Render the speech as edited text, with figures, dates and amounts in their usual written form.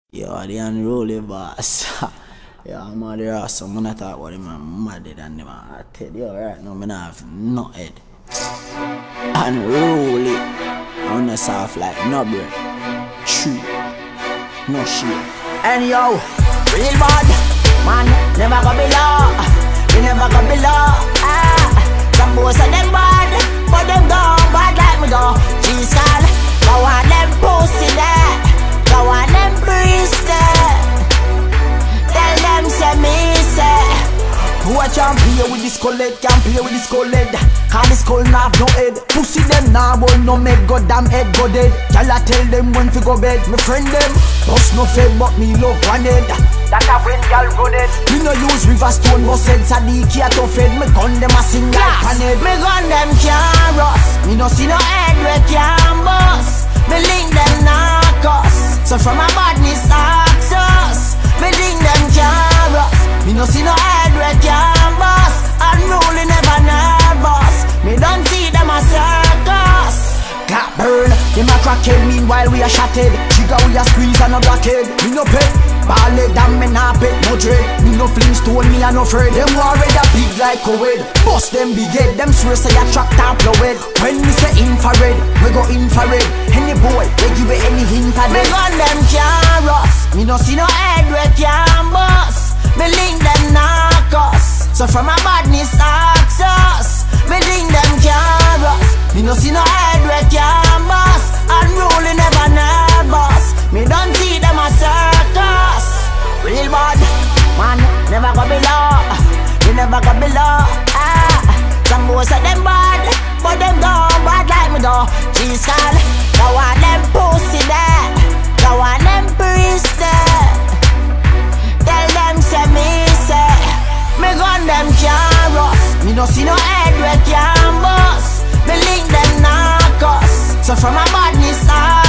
Yo, the unruly boss. Yeah, I'm out there, so I'm gonna talk about him, I'm madder than him. I tell you right now, I have no head. Unruly. I'm not soft like no bread. True. No shit. And yo, real bad. Man, never gonna be low. You never gonna be low. Some boys are them bad, but them gone bad like me go. Cheese call, go on them pussy there. Go on them breeze there. Tell them say me say who I can't play with this collet, can't play with this collet. Call this skull nav no head. Pussy them now boy no make goddamn head go dead. Y'all I tell them when to go bed. Me friend them bust no fed but me love one head. That a when y'all run it. Me no use river stone but said Sadiki a tough head. Me gun them a sing like panhead. Me gun them can't rust. Me no see no head where can't bust. Me link them narcos. So from a badness access. Me link them can't rust. Me no see no head where can't bust. Unruly never nervous. Me don't see them a circus. Got burn, them a crackhead. Meanwhile we a shattered. Trigger we a squeeze and a blockhead. Me no pet, ballet damn me nah pet. No dread, me no flintstone, me a no afraid. Them already a big like Kuwait. Bust them big head, them swear say a tractor plowed. When me say infrared, we go infrared. Any boy, we give it any hint at them. Me gun them can't rust. Me no see no head where can't bust. Me link them narcos. So from a badness access. Me link them can't rust. Me no see no head where can't bust. Unruly never nervous. Me don't see them a circus. Real bad. Man, never go below. You never go below. Some boys are them bad, but them gone bad like me go. Cheese call, go on them pussy there. Go on them breeze there. Tell them say me say me gun them can't rust. Me no see no head where can't bust. Me link them narcos. So from a badness